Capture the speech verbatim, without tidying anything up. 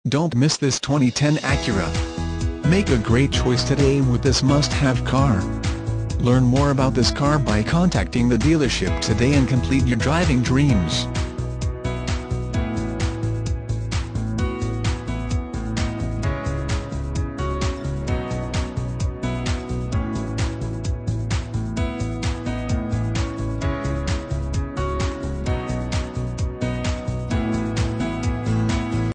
Don't miss this twenty ten Acura. Make a great choice today with this must-have car. Learn more about this car by contacting the dealership today and complete your driving dreams.